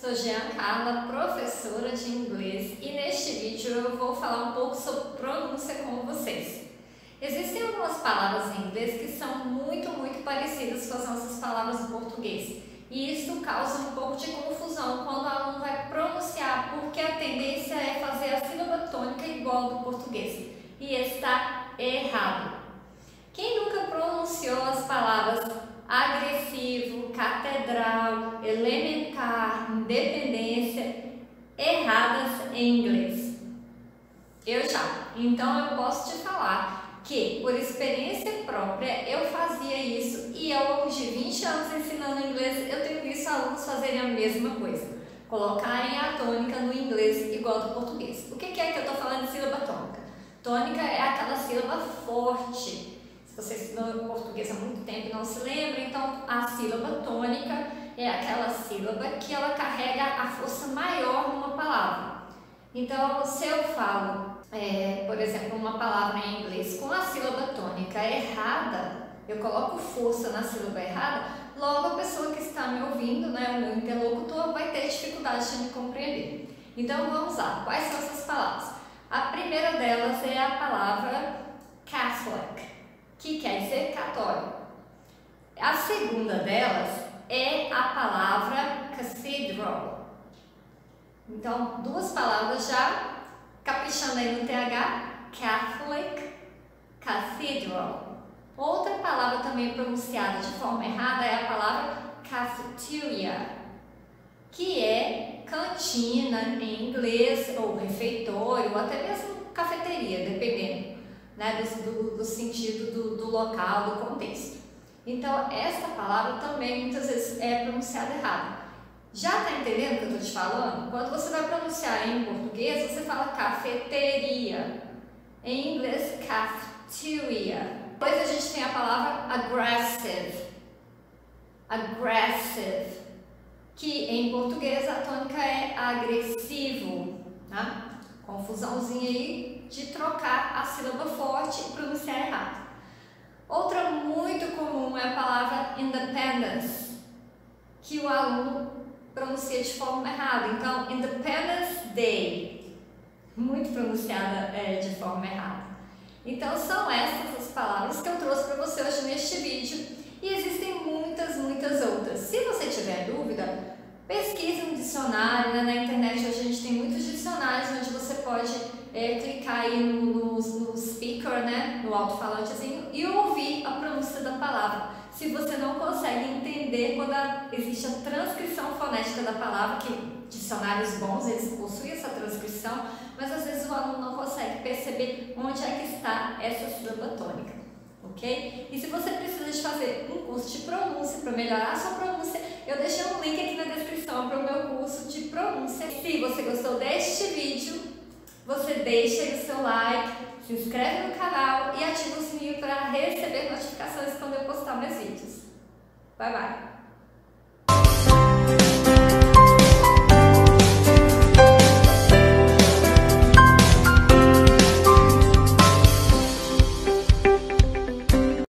Sou Jean Carla, professora de inglês, e neste vídeo eu vou falar um pouco sobre pronúncia com vocês. Existem algumas palavras em inglês que são muito parecidas com as nossas palavras do português, e isso causa um pouco de confusão quando o aluno vai pronunciar, porque a tendência é fazer a sílaba tônica igual ao do português, e está errado. Quem nunca pronunciou as palavras agressivo, catedral, elementar, independência erradas em inglês? Eu já. Então eu posso te falar que, por experiência própria, eu fazia isso e ao longo de 20 anos ensinando inglês, eu tenho visto alunos fazerem a mesma coisa, colocarem a tônica no inglês igual ao do português. O que é que eu estou falando de sílaba tônica? Tônica é aquela sílaba forte. Se você estudou português há muito tempo e não se lembra, então a sílaba tônica é aquela sílaba que ela carrega a força maior numa palavra. Então, se eu falo, por exemplo, uma palavra em inglês com a sílaba tônica errada, eu coloco força na sílaba errada, logo a pessoa que está me ouvindo, né, o meu interlocutor, vai ter dificuldade de me compreender. Então, vamos lá. Quais são essas palavras? A primeira delas é a palavra Catholic, que quer dizer católico. A segunda delas é a palavra cathedral. Então, duas palavras já, caprichando aí no TH, Catholic, cathedral. Outra palavra também pronunciada de forma errada é a palavra cafeteria, que é cantina em inglês, ou refeitório, ou até mesmo cafeteria, dependendo, né, do sentido do local, do contexto. Então, essa palavra também muitas vezes é pronunciada errada. Já está entendendo o que eu estou te falando? Quando você vai pronunciar em português, você fala cafeteria. Em inglês, cafeteria. Depois a gente tem a palavra aggressive. Aggressive. Que em português a tônica é agressivo. Tá? Confusãozinha aí de trocar a sílaba forte e pronunciar errado. Outra muito comum é a palavra independence, que o aluno pronuncia de forma errada. Então, Independence Day, muito pronunciada de forma errada. Então, são essas as palavras que eu trouxe para você hoje neste vídeo. E existem muitas outras. Se você tiver dúvida, pesquise um dicionário, né? Na internet hoje a gente tem muitos dicionários onde você pode clicar aí no speaker, né? No alto-falantezinho, e ouvir a pronúncia da palavra. Se você não consegue entender quando existe a transcrição fonética da palavra, que dicionários bons, eles possuem essa transcrição, mas às vezes o aluno não consegue perceber onde é que está essa sílaba tônica, ok? E se você precisa de fazer um curso de pronúncia para melhorar a sua pronúncia, eu deixei um link aqui na descrição para o meu curso de pronúncia. Se você gostou deste vídeo, você deixa aí o seu like, se inscreve no canal e ativa o sininho para receber notificações quando eu postar meus vídeos. Bye, bye!